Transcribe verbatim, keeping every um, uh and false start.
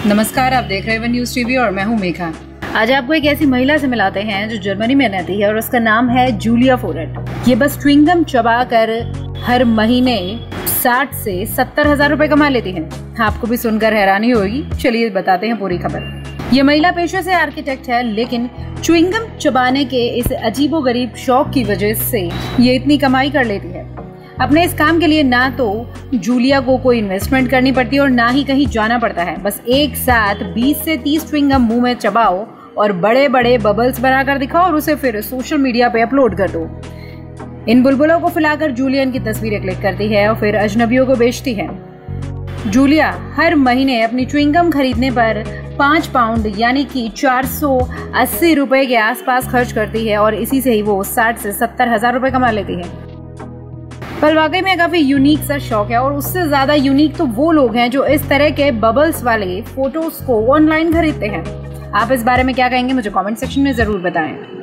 नमस्कार, आप देख रहे हैं न्यूज़ टीवी और मैं हूं मेघा। आज आपको एक ऐसी महिला से मिलाते हैं जो जर्मनी में रहती है और उसका नाम है जूलिया फोरेट। ये बस च्युइंगम चबा कर हर महीने साठ से सत्तर हजार रुपए कमा लेती है। आपको भी सुनकर हैरानी होगी। चलिए बताते हैं पूरी खबर। ये महिला पेशे से आर्किटेक्ट है, लेकिन च्युइंगम चबाने के इस अजीबोगरीब शौक की वजह से ये इतनी कमाई कर लेती है। अपने इस काम के लिए ना तो जूलिया को कोई इन्वेस्टमेंट करनी पड़ती और ना ही कहीं जाना पड़ता है। बस एक साथ बीस से तीस च्युइंगम मुंह में चबाओ और बड़े बड़े बबल्स बनाकर दिखाओ और उसे फिर सोशल मीडिया पे अपलोड कर दो। इन बुलबुलों को फैलाकर जूलिया इनकी तस्वीरें क्लिक करती है और फिर अजनबियों को बेचती है। जूलिया हर महीने अपनी च्युइंगम खरीदने पर पाँच पाउंड यानी कि चार सौ अस्सी रुपए के आसपास खर्च करती है और इसी से ही वो साठ से सत्तर हजार रुपए कमा लेती है। पर वाकई में काफी यूनिक सा शौक है और उससे ज्यादा यूनिक तो वो लोग हैं जो इस तरह के बबल्स वाले फोटोज को ऑनलाइन खरीदते हैं। आप इस बारे में क्या कहेंगे, मुझे कमेंट सेक्शन में जरूर बताएं।